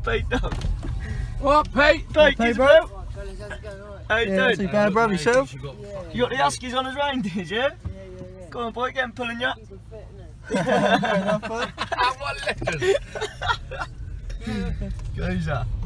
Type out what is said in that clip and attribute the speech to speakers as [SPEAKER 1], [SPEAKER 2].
[SPEAKER 1] Pete Dog.
[SPEAKER 2] What, Pete?
[SPEAKER 1] Pete,
[SPEAKER 2] hey,
[SPEAKER 1] bro.
[SPEAKER 2] bro.
[SPEAKER 1] How you
[SPEAKER 2] Yeah,
[SPEAKER 1] doing?
[SPEAKER 2] too bad, bro. Yourself?
[SPEAKER 1] You got the Huskies on as reindeers, yeah?
[SPEAKER 3] Yeah.
[SPEAKER 1] Go on, boy, get him pulling you.
[SPEAKER 2] Fair enough, bud.
[SPEAKER 1] Geezer.